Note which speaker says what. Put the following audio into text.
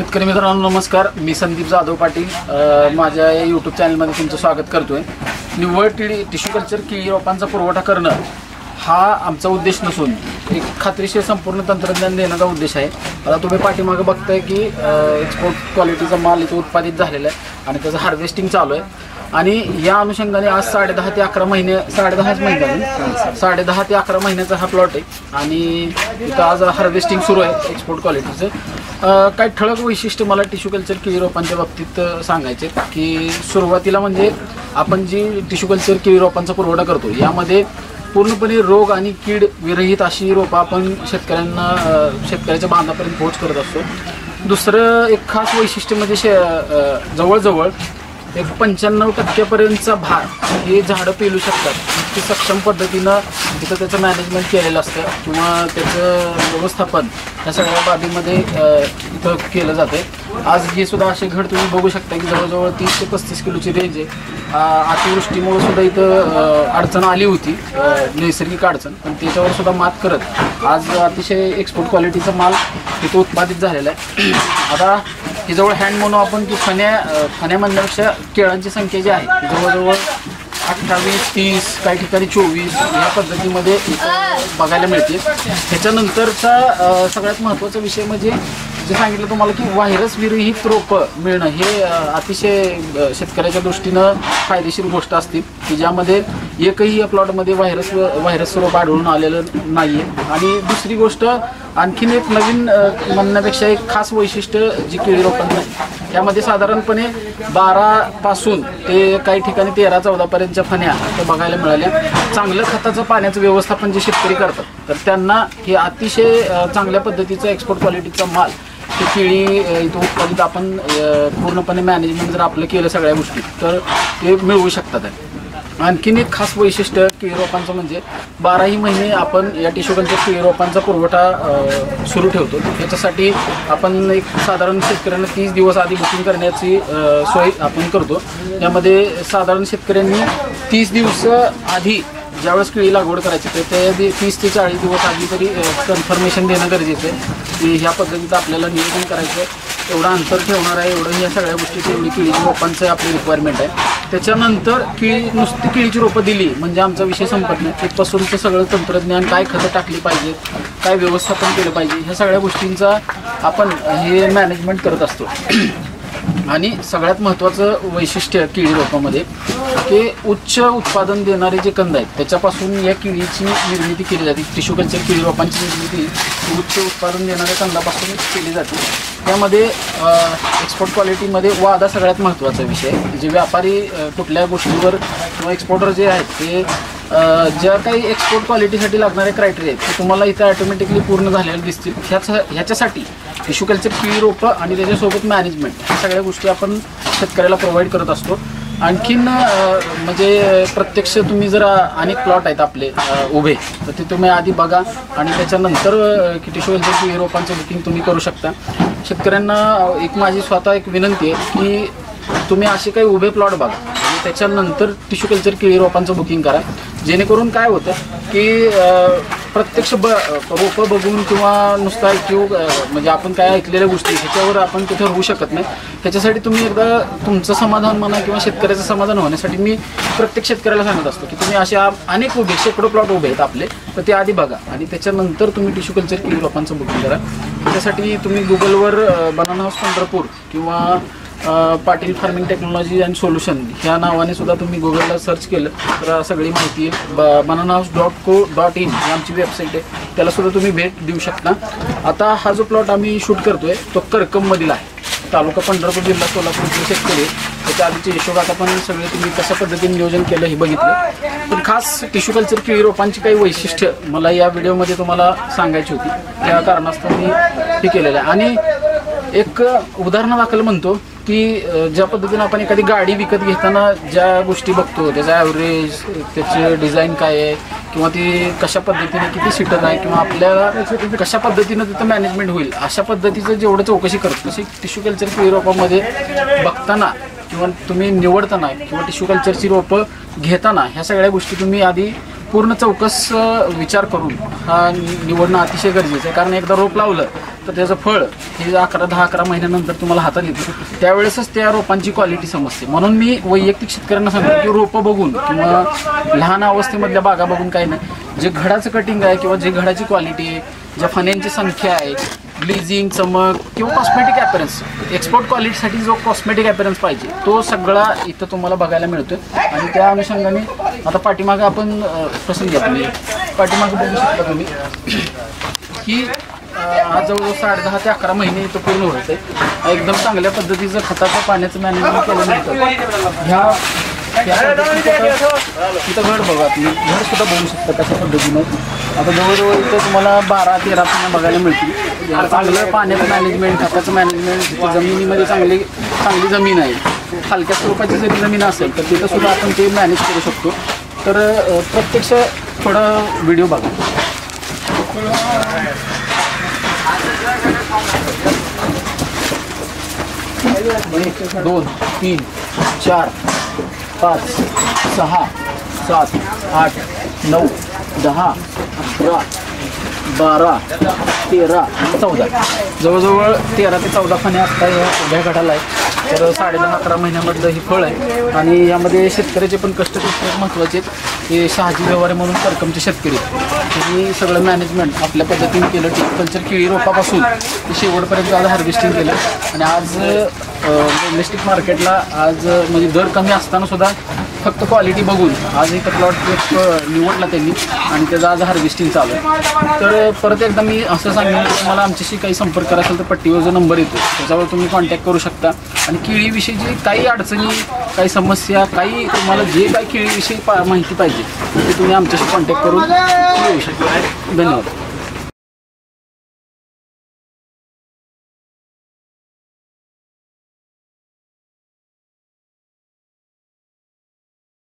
Speaker 1: शेतकरी मित्रांनो नमस्कार, मी संदीप जाधव पाटील माझ्या यूट्यूब चॅनलमध्ये तुमचं स्वागत करतोय। निव्वळ टिश्यू कल्चर केळी रोपांचा पुरवठा करणं हा आमचा उद्देश नसून एक खात्रीशीर संपूर्ण तंत्रज्ञान देण्याचा उद्देश आहे। आता तुम्ही पाठीमागे बघताय की एक्सपोर्ट क्वालिटीचा माल इथे उत्पादित झालेला आहे आणि त्याचं हार्वेस्टिंग चालू आहे आणि या अनुषंगाने आज 10.5 ते 11 महिने 10.5 ते 11 महिन्याचा हा प्लॉट आहे आणि इथं आज हार्वेस्टिंग सुरू आहे एक्सपोर्ट क्वालिटीचं। काही ठळक वैशिष्ट्य मला टिश्यू कल्चर केळी रोपांच्या बाबतीत सांगायचे की सुरुवातीला म्हणजे आपण जी टिश्यू कल्चर केळी रोपांचा पुरवठा करतो यामध्ये पूर्णपणे रोग आणि कीड विरहित अशी रोपं आपण शेतकऱ्याच्या बांधापर्यंत पोहोच करत असतो। दुसरं एक खास वैशिष्ट्य म्हणजे जवळजवळ एक 95% भार हे झाडं पेलू शकतात, इतकी सक्षम पद्धतीनं तिथं त्याचं मॅनेजमेंट केलेलं असतं किंवा त्याचं व्यवस्थापन या सगळ्या बाबीमध्ये इथं केलं जातं। आज हे सुद्धा असे घड तुम्ही बघू शकता की जवळजवळ 30 ते 35 किलोची रेंज आहे। अतिवृष्टीमुळे सुद्धा इथं अडचण आली होती, नैसर्गिक अडचण, पण त्याच्यावर सुद्धा मात करत आज अतिशय एक्सपोर्ट क्वालिटीचा माल इथं उत्पादित झालेला आहे। आता ही जवळ हँड म्हणून आपण की फण्या म्हणण्यापेक्षा केळांची संख्या जी आहे जवळजवळ 28, 30, काही ठिकाणी 24 या पद्धतीमध्ये बघायला मिळते। त्याच्यानंतरचा सगळ्यात महत्त्वाचा विषय म्हणजे जे सांगितलं तुम्हाला की व्हायरस विरहित रोपं मिळणं हे अतिशय शेतकऱ्याच्या दृष्टीनं फायदेशीर गोष्ट असते की ज्यामध्ये एकही या प्लॉटमध्ये व्हायरस रोप आढळून आलेलं नाही आहे। आणि दुसरी गोष्ट आणखीन एक नवीन म्हणण्यापेक्षा एक खास वैशिष्ट्य जी केळी रोपांचं त्यामध्ये साधारणपणे 12 पासून ते काही ठिकाणी 13-14 पर्यंतच्या फण्या त्या बघायला मिळाल्या। चांगलं खताचं पाण्याचं व्यवस्थापन जे शेतकरी करतात तर त्यांना हे अतिशय चांगल्या पद्धतीचा एक्सपोर्ट क्वालिटीचा माल ते केळी इथं उत्पादित आपण पूर्णपणे मॅनेजमेंट जर आपलं केलं सगळ्या गोष्टी तर ते मिळवू शकतात। आणखीन एक खास वैशिष्ट्य केळी रोपांचं म्हणजे 12ही महिने आपण या टिश्यू कल्चर केळी रोपांचा पुरवठा सुरू ठेवतो। त्याच्यासाठी आपण एक साधारण शेतकऱ्यांना 30 दिवस आधी बुकिंग करण्याची सोय आपण करतो। यामध्ये साधारण शेतकऱ्यांनी 30 दिवस आधी ज्यावेळेस केळी लागवड करायची तर ते 30 ते 40 दिवस आधी तरी कन्फर्मेशन देणं गरजेचं आहे की ह्या पद्धतीचं आपल्याला नियोजन करायचं आहे, एवढं अंतर ठेवणार आहे, एवढं ह्या सगळ्या गोष्टी तेवढी केळीची रोपांचं आपली रिक्वायरमेंट आहे। त्याच्यानंतर नुसती केळीची रोपं दिली म्हणजे आमचा विषय संपत नाही, तिथपासूनचं सगळं तंत्रज्ञान, काय खतं टाकली पाहिजेत, काय व्यवस्थापन केलं पाहिजे, ह्या सगळ्या गोष्टींचा आपण हे मॅनेजमेंट करत असतो। आणि सगळ्यात महत्त्वाचं वैशिष्ट्य केळी रोपामध्ये की उच्च उत्पादन देणारे जे कंद आहेत त्याच्यापासून या केळीची निर्मिती केली जाते। टिश्यू कल्चर केळी रोपांची निर्मिती उच्च उत्पादन देणाऱ्या कंदापासून केली जाते। त्यामध्ये एक्सपोर्ट क्वालिटीमध्ये वादा सगळ्यात महत्त्वाचा विषय आहे। जे व्यापारी कुठल्या गोष्टीवर किंवा एक्सपोर्टर जे आहेत ते ज्या काही एक्सपोर्ट क्वालिटीसाठी लागणारे क्रायटेरिया आहेत ते तुम्हाला इथं ऑटोमॅटिकली पूर्ण झालेले दिसतील। ह्याच्यासाठी टिश्यू कल्चर केळी रोपं आणि त्याच्यासोबत मॅनेजमेंट ह्या सगळ्या गोष्टी आपण शेतकऱ्याला प्रोव्हाइड करत असतो। आणखीन म्हणजे प्रत्यक्ष तुम्ही जर अनेक प्लॉट आहेत आपले उभे तर ते तुम्ही आधी बघा आणि त्याच्यानंतर टिश्यू कल्चर केळी रोपांचं बुकिंग तुम्ही करू शकता। शेतकऱ्यांना एक माझी स्वतः एक विनंती आहे की तुम्ही असे काही उभे प्लॉट बघा आणि त्याच्यानंतर टिश्यू कल्चर केळी रोपांचं बुकिंग करा, जेणेकरून काय होतं की प्रत्यक्ष रोपं बघून किंवा नुसतं ऐकू म्हणजे आपण काय ऐकलेल्या गोष्टी ह्याच्यावर आपण तिथे होऊ शकत नाही। त्याच्यासाठी तुम्ही एकदा तुमचं समाधान म्हणा किंवा शेतकऱ्याचं समाधान होण्यासाठी मी प्रत्येक शेतकऱ्याला सांगत असतो की तुम्ही असे अनेक उभे शेकडो प्लॉट उभे आहेत आपले तर ते आधी बघा आणि त्याच्यानंतर तुम्ही टिश्यू कल्चर केळी रोपांचं बुकिंग करा। त्याच्यासाठी तुम्ही गुगलवर बनाना हाऊस पंढरपूर किंवा Patil farming technology and solution ह्या नावाने सुद्धा तुम्ही गुगलला सर्च केलं तर सगळी माहिती bananahouse.co.in ही आमची वेबसाईट आहे, त्याला सुद्धा तुम्ही भेट देऊ शकता। आता हा जो प्लॉट आम्ही शूट करतोय तो करकममधील आहे, तालुका पंढरपूर, जिल्हा सोलापूर शेतकरी। त्याच्या आधीचे यशोगाथा पण सगळे तुम्ही कशा पद्धतीने नियोजन केलं हे बघितलं। पण खास टिश्यू कल्चर केळी रोपांची काही वैशिष्ट्य मला या व्हिडिओमध्ये तुम्हाला सांगायची होती, त्या कारणास्तव मी हे केलेलं आहे। आणि एक उदाहरणादाखल म्हणतो की ज्या पद्धतीने आपण एखादी गाडी विकत घेताना ज्या गोष्टी बघतो त्याचा ॲव्हरेज, त्याचे डिझाईन काय आहे किंवा ती कशा पद्धतीने किती सीटर आहे किंवा आपल्याला कशा पद्धतीनं तिथं मॅनेजमेंट होईल अशा पद्धतीचं जेवढं चौकशी करतो तशी टिश्यू कल्चर केळी रोपामध्ये बघताना किंवा तुम्ही निवडताना किंवा टिश्यू कल्चरची रोपं घेताना ह्या सगळ्या गोष्टी तुम्ही आधी पूर्ण चौकस विचार करून हा निवडणं अतिशय गरजेचं आहे. कारण एकदा रोप लावलं तर त्याचं फळ हे 10-11 महिन्यानंतर तुम्हाला हातात येतं. त्यावेळेसच त्या रोपांची क्वालिटी समजते. म्हणून मी वैयक्तिक शेतकऱ्यांना सांगतो की रोपं बघून किंवा लहान अवस्थेमधल्या बागा बघून काही नाही, जे घडाचं कटिंग आहे किंवा जे घडाची क्वालिटी आहे, ज्या फण्यांची संख्या आहे, ग्लेझिंग, चमक किंवा कॉस्मेटिक ॲपरन्स, एक्सपोर्ट क्वालिटीसाठी जो कॉस्मेटिक ॲपरन्स पाहिजे तो सगळा इथं तुम्हाला बघायला मिळतो. आणि त्या अनुषंगाने आता पाठीमागं आपण प्रसंग घेतले, पाठीमागं बघू शकता तुम्ही की आज जवळजवळ 10.5 ते 11 महिने इथं पूर्ण होत आहे. एकदम चांगल्या पद्धतीचं खताचं पाण्याचं मॅनेजमेंट केलं मिळतं. ह्या इथं घड बघा, तुम्ही घड सुद्धा बघू शकता कशा पद्धतीनं. आता जवळजवळ इथं तुम्हाला 12-13 पानं बघायला मिळतील. चांगलं पाण्याचं मॅनेजमेंट, खताचं मॅनेजमेंट, जमिनीमध्ये चांगली जमीन आहे, हलक्या स्वरूपाची जरी जमीन असेल तर तिथं सुद्धा आपण ते मॅनेज करू शकतो. तर प्रत्यक्ष थोडा व्हिडिओ बघा. 1 2 3 4 5 6 7 8 9 10 11 12 13 14 जवळजवळ 13 ते 14 फण्या आता या उभ्या गडाला आहे. तर 10.5-11 महिन्यामधलं ही फळ आहे. आणि यामध्ये शेतकऱ्याचे पण कष्ट खूप महत्त्वाचे आहेत. हे शहाजी व्यवहारे म्हणून करकमचे शेतकरी त्यांनी सगळं मॅनेजमेंट आपल्या पद्धतीने केलं. टिकल्चर केळी रोपापासून ते शेवटपर्यंत आज हार्वेस्टिंग केलं. आणि आज डोमेस्टिक मार्केटला आज म्हणजे दर कमी असताना सुद्धा फक्त क्वालिटी बघून आज इथं प्लॉट निवडला त्यांनी आणि त्याचं आज हार्वेस्टिंग चालू आहे. तर परत एकदा मी असं सांगेन की तुम्हाला आमच्याशी काही संपर्क करायचा असेल तर पट्टीवर जो नंबर येतो त्याच्यावर तुम्ही कॉन्टॅक्ट करू शकता. आणि केळीविषयी काही अडचणी, काही समस्या, काही तुम्हाला जे काही केळीविषयी माहिती पाहिजे ते तुम्ही आमच्याशी कॉन्टॅक्ट करून मिळवू शकता. धन्यवाद.